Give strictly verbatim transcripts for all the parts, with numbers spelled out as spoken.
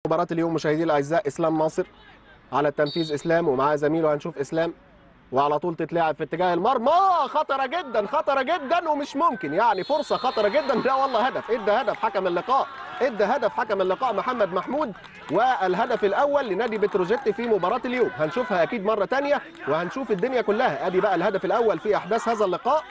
مباراة اليوم مشاهدينا الاعزاء، اسلام ناصر على التنفيذ، اسلام ومعاه زميله. هنشوف اسلام وعلى طول تتلعب في اتجاه المرمى، خطره جدا خطره جدا ومش ممكن، يعني فرصه خطره جدا. لا والله هدف، ادى هدف حكم اللقاء، ادى هدف حكم اللقاء محمد محمود، والهدف الاول لنادي بتروجيت في مباراة اليوم. هنشوفها اكيد مرة ثانيه وهنشوف الدنيا كلها. ادي بقى الهدف الاول في احداث هذا اللقاء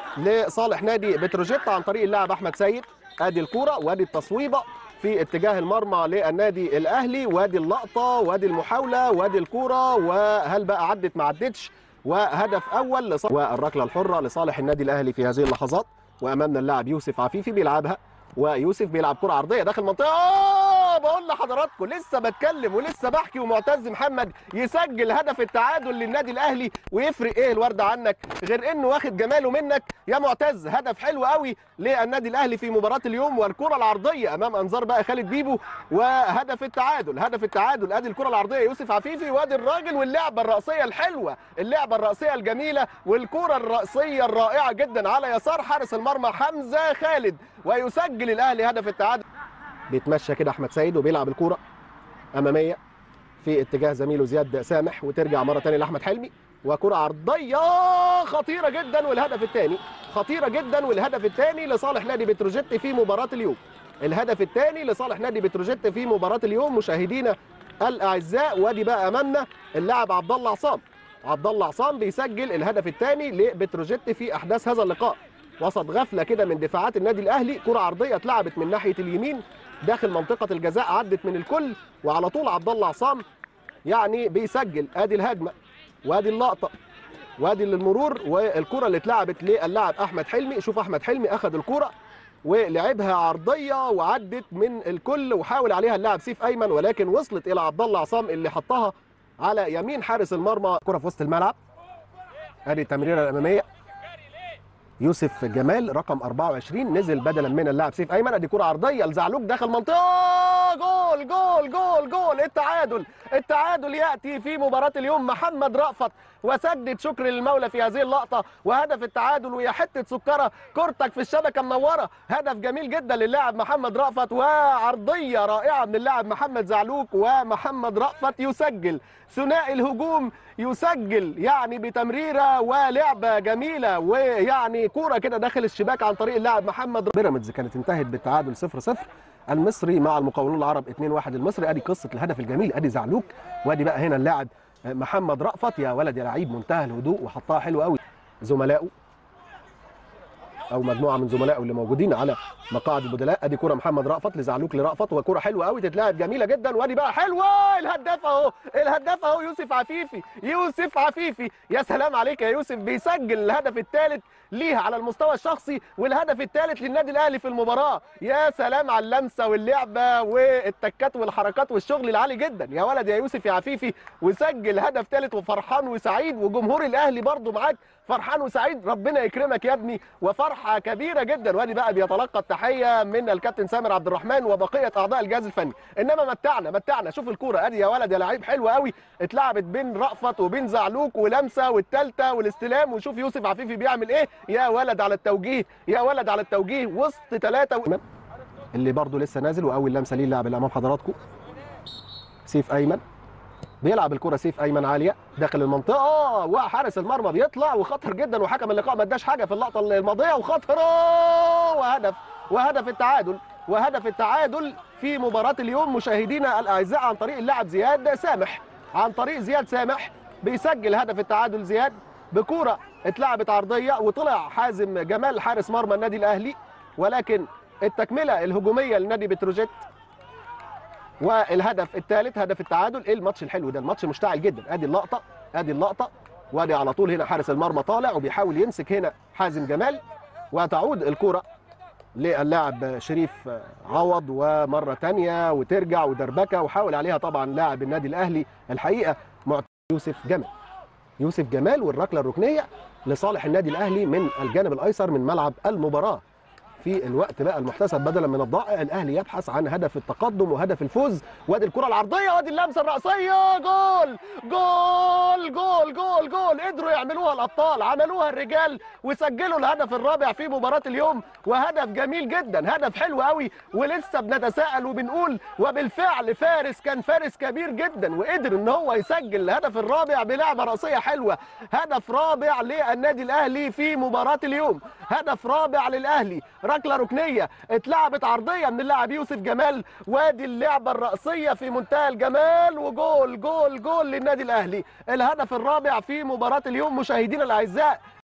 لصالح نادي بتروجيت عن طريق اللاعب احمد سيد. ادي الكوره وادي التصويبه في اتجاه المرمى للنادي الاهلي، وادي اللقطه وادي المحاوله وادي الكوره، وهل بقى عدت ما عدتش، وهدف اول لصالح والركله الحره لصالح النادي الاهلي في هذه اللحظات. وامامنا اللاعب يوسف عفيفي بيلعبها، ويوسف بيلعب كره عرضيه داخل المنطقه. اه بقول لحضراتكم لسه بتكلم ولسه بحكي، ومعتز محمد يسجل هدف التعادل للنادي الاهلي. ويفرق ايه الورد عنك غير انه واخد جماله منك يا معتز. هدف حلو قوي للنادي الاهلي في مباراه اليوم، والكره العرضيه امام انظار بقى خالد بيبو، وهدف التعادل. هدف التعادل ادي الكره العرضيه يوسف عفيفي، وادي الراجل واللعبه الراسيه الحلوه، اللعبه الراسيه الجميله، والكره الراسيه الرائعه جدا على يسار حارس المرمى حمزه خالد، ويسجل الاهلي هدف التعادل. بيتمشى كده احمد سيد وبيلعب الكوره اماميه في اتجاه زميله زياد سامح، وترجع مره ثانيه لاحمد حلمي، وكره عرضيه خطيره جدا، والهدف الثاني خطيره جدا، والهدف الثاني لصالح نادي بتروجيت في مباراه اليوم. الهدف الثاني لصالح نادي بتروجيت في مباراه اليوم مشاهدينا الاعزاء. وادي بقى امامنا اللاعب عبد الله عصام، عبد الله عصام بيسجل الهدف الثاني لبتروجيت في احداث هذا اللقاء. وسط غفله كده من دفاعات النادي الاهلي، كره عرضيه اتلعبت من ناحيه اليمين داخل منطقه الجزاء، عدت من الكل، وعلى طول عبد الله عصام يعني بيسجل. ادي الهجمه وادي اللقطه وادي المرور، والكره اللي اتلعبت للاعب احمد حلمي. شوف احمد حلمي اخذ الكره ولعبها عرضيه وعدت من الكل، وحاول عليها اللاعب سيف ايمن، ولكن وصلت الى عبد الله عصام اللي حطها على يمين حارس المرمى. كره في وسط الملعب، ادي التمريره الاماميه يوسف جمال رقم أربعة وعشرين نزل بدلا من اللاعب سيف ايمن. ادي كره عرضيه لزعلوك داخل منطقه، جول جول جول جول. التعادل التعادل ياتي في مباراه اليوم. محمد رأفت وسدد شكر للمولى في هذه اللقطه، وهدف التعادل. ويا حته سكره كورتك في الشبكه منوره. هدف جميل جدا للاعب محمد رأفت، وعرضيه رائعه من اللاعب محمد زعلوك، ومحمد رأفت يسجل. ثنائي الهجوم يسجل يعني بتمريره ولعبه جميله، ويعني كوره كده داخل الشباك عن طريق اللاعب محمد. بيراميدز كانت انتهت بالتعادل صفر صفر، المصري مع المقاولون العرب اتنين واحد المصري. ادي قصه الهدف الجميل، ادي زعلوك، وادي بقى هنا اللاعب محمد رأفت. يا ولد يا لعيب، منتهى الهدوء وحطها حلو قوي. زملائه او مجموعه من زملائه اللي موجودين على مقاعد البدلاء. ادي كره محمد رأفت لزعلوك لرأفت، وكره حلوه قوي تتلعب جميله جدا. وادي بقى حلوه، الهداف اهو، الهداف اهو يوسف عفيفي، يوسف عفيفي. يا سلام عليك يا يوسف، بيسجل الهدف الثالث ليه على المستوى الشخصي، والهدف الثالث للنادي الاهلي في المباراه. يا سلام على اللمسه واللعبه والتكات والحركات والشغل العالي جدا. يا ولد يا يوسف يا عفيفي، وسجل هدف ثالث، وفرحان وسعيد، وجمهور الاهلي برضو معاك فرحان وسعيد. ربنا يكرمك يا ابني، وفرحه كبيره جدا. وادي بقى بيتلقى التحيه من الكابتن سامر عبد الرحمن وبقيه اعضاء الجهاز الفني. انما متعنا متعنا. شوف الكوره، ادي يا ولد يا لعيب حلوه قوي، اتلعبت بين رأفت وبين زعلوك، ولمسه والثالثه والاستلام. وشوف يوسف عفيفي بيعمل ايه. يا ولد على التوجيه، يا ولد على التوجيه، وسط ثلاثه و... اللي برضو لسه نازل، واول لمسه ليه اللاعب اللي امام حضراتكم سيف ايمن. بيلعب الكره سيف ايمن عاليه داخل المنطقه، وحارس المرمى بيطلع وخطر جدا، وحكم اللقاء ما اداش حاجه في اللقطه الماضيه، وخطره، وهدف وهدف التعادل وهدف التعادل في مباراه اليوم مشاهدينا الاعزاء عن طريق اللاعب زياد سامح. عن طريق زياد سامح بيسجل هدف التعادل زياد بكوره اتلعبت عرضيه، وطلع حازم جمال حارس مرمى النادي الاهلي، ولكن التكمله الهجوميه لنادي بتروجيت. والهدف الثالث هدف التعادل. ايه الماتش الحلو ده، الماتش مشتعل جدا. ادي اللقطه ادي اللقطه وادي على طول هنا حارس المرمى طالع وبيحاول يمسك هنا حازم جمال، وتعود الكره للاعب شريف عوض، ومره ثانيه وترجع ودربكه، وحاول عليها طبعا لاعب النادي الاهلي الحقيقه يوسف جمال. يوسف جمال، والركله الركنيه لصالح النادي الاهلي من الجانب الايسر من ملعب المباراه في في الوقت بقى المحتسب بدلا من الضائع. الاهلي يبحث عن هدف التقدم وهدف الفوز. وادي الكره العرضيه وادي اللمسه الرأسيه، جول جول جول جول جول. قدروا يعملوها الابطال، عملوها الرجال وسجلوا الهدف الرابع في مباراه اليوم، وهدف جميل جدا، هدف حلو قوي. ولسه بنتساءل وبنقول وبالفعل فارس كان فارس كبير جدا وقدر ان هو يسجل الهدف الرابع بلعبه رأسيه حلوه. هدف رابع للنادي الاهلي في مباراه اليوم، هدف رابع للاهلي. ركله ركنيه اتلعبت عرضيه من اللاعب يوسف جمال، وادي اللعبه الرأسيه في منتهى الجمال، وجول جول جول للنادي الاهلي. الهدف الرابع في مباراه اليوم مشاهدينا الاعزاء.